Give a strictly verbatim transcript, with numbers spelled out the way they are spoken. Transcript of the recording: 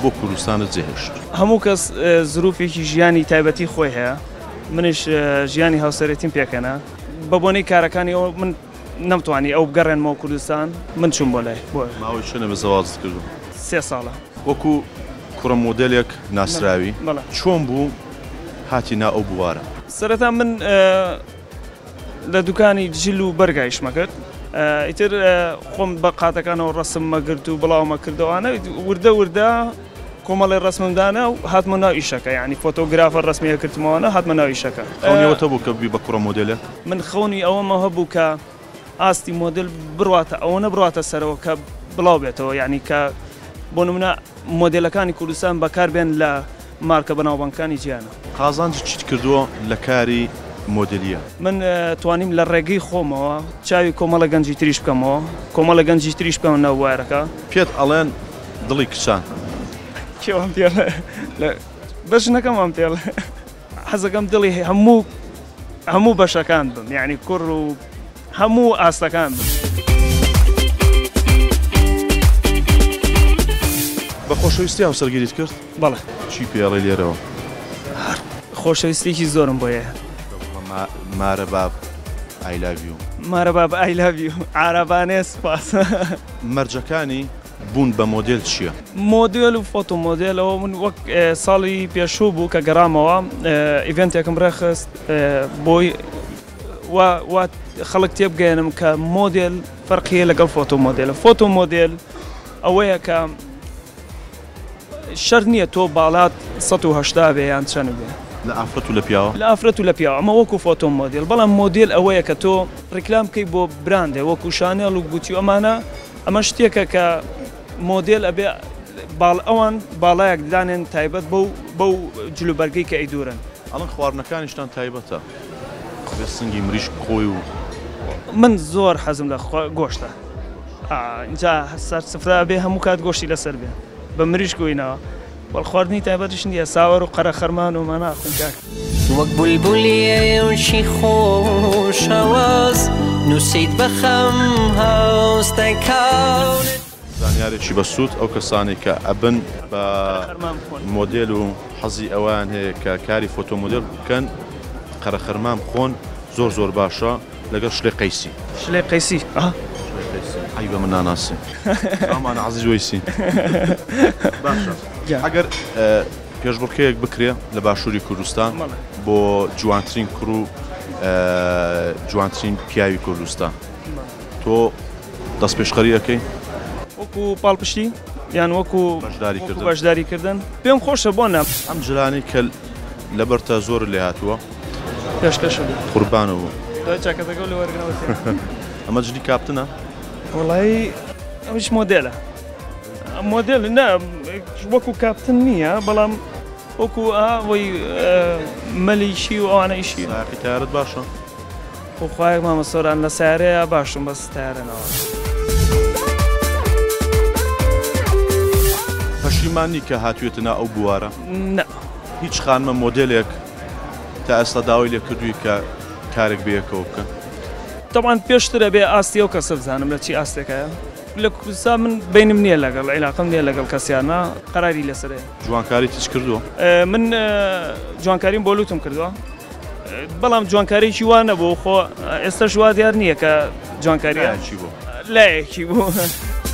بۆ کوردستانت جێهێشت؟ هەموو کەس زروفێکی ژیانی تایبەتی خۆی هەیە، منش ژیانی هاوسەرێتیم پێکەنە بە بۆنەی کارەکانیەوە من نەمتوانی ئەو بگەڕێنمەوە کوردستان، من چوون بۆ لای بۆ ماوەی چۆنە بە زەواجت کردو؟ سێ ساڵە. وەکو کوڕە مۆدێلێک ناسراوی چۆن بوو هاتی نا ئەو بوارە؟ سەرەتا من لە دوکانی جل و بەرگایشمە کرد، ئیتر خۆم بە قاتەکانەوە ڕەسممە گرت و بڵاومە کردەوانە وردە وردە کۆمەڵی ڕسممدانە و هاتمە ناو ئیشەکە، یعنی فۆتۆگرافە ڕسمیە کردمەوەنە هاتمە ناو ئیشەکە. خەونیەوەتە بوو کە بی بە کوڕە مۆدێلێک؟ من خەونی ئەوەمە هەبوو کە ئاستی مۆدل بڕاتە ئەوە بڕاتە سەرەوە کە بڵاو بێتەوە، یعنی کە بۆ نمونە مۆدلەکانی کوردستان بەکاربێن لە مارکە بەناوبانگەکانی جیهانە. قازانج چیت کردووە لە کاری مۆدلیە؟ من توانیم لە ڕێگەی خۆمەوە چاوی کۆمەڵە گەنجی تریش بکەمەوە، کۆمەڵە گەنجی تریش بکەم ناو وایرەکە. پێت ئەڵێن دڵی کچان کێوام پێڵ بەش نەکەم وام پێڵ حەزەکەم دڵی هەموو هەموو بەشەکان بم، یعنی کوڕ و هەموو ئاستەکان بم. بە خۆشەویستی هاوسەرگیریت کرد؟ بەڵێ. چی پێڵێ لێرەوە؟ خۆشەویستێکی زۆرم بۆیە. مارە باب I love you. مارە باب I love you. عارەبانێ سپاس. مەرجەکانی بوون بە مۆدێل چییە؟ مۆدێل و فۆتۆ مۆدێلەوە من وەک ساڵی پێشوو بوو کە گەڕامەوە ئیڤێنتێکم ڕێخست بۆی خەڵک تێبگەێنم کە مۆدێل فەرقیە لەگەڵ فۆتۆ مۆدێلە. فۆتۆ مۆدێل ئەوەیە کە شەر نییە تۆ باڵات سەد و هەشتا بێ یان چەند بێ لە ئافرەت و لە پیاوە؟ لە ئافرەت و لە پیاوە، ئەمە وەکو فۆتۆ مۆدێل. بەڵام مۆدێل ئەوەیە کە تۆ ڕیکلام بکەی بۆ براندێ وەکو شانێڵ و گوتی و ئەمانە، ئەمە شتێکە کە مۆدێل ئەبێ باڵ ئەوان باڵایەک دانێن تایبەت بەو جلوبەرگەی کە ئەیدورن. ئەڵەن خواردنەکانیشتان تایبەتە بێ سنگی مریشک خۆی و من زۆر حەزم لە گۆشتە، اینجا سەر سفرا بێ هەموو کات گۆشتی لەسەر بێ بە مریشک گوینەوە، بەڵ خواردنی تایبەتیش نییە، ساوەڕ و قەرە خەرمان و مەناخن کاک وەک بولبولیێشی خۆشەوەز نووسیت بەخەم هەستەکەون. زانیارێکی بەسوود ئەو کەسانی کە ئەبن بە مۆدێل و حەزی ئەوان هەیە کە کاری فۆتۆ مۆدێل بکەن قەرە خەرمان بخۆن، زۆر زۆر باشە لەگەڵ شلێ قەیسی. شلێ قەیسی ئای بە من ناناسی ئەمانە عەزیز وەیسی. باشە ئەگەر پێشبڕکەیەک بکرێ لە باشووری کوردستان بۆ جوانترین کوڕ و جوانترین پیاوی کوردستان، تۆ دەست پێشخەری ئەەکەی؟ وەکو پاڵپشتی یان وەکو بەشداریکردن پێم خۆشە بۆ نام ئەم جلانی کە لەبەرتە زۆر لێ هاتووە پێشکەش قوربانە بوو چاکەتەکە لە وەرگنەوە. ئەمە جلی کاپتنە؟ وەڵی ئەوش مۆدێلە، مۆدێل نا وەکو کاپتن نییە، بەڵام وەکو ئەوەی مەلیشی و ئەوانە ئیشی. سایقی تایارت باشە؟ خۆخوایەک مامەسۆران لە سیارەیە باشم بەس تایارەنەوە. پەشیمانی کە هاتوێتە نا ئەو بوارە؟ نە، هیچ خانمە مۆدێلێک تا ئێستا داوای لێ کردووی کە کارێک بەیەکەوە بکەن؟ طبعاً پێشترە بێ ئاستی ئەو کەسە بزانم لە چی ئاستێکەیە. لە کوردستان من بینم نییە لەگەڵ عیلاقەم نییە لەگەڵ کەسیانە، قەراری لەسەرەیە. جوانکاری تیچ کردووە؟ من جوانکاریم بۆ لوتم کردووە، بەڵام جوانکاریی وان نەبوو، خۆ ئێستاش وا دیار نییە کە جوانکاریە چی بوو؟ لایەکی بوو.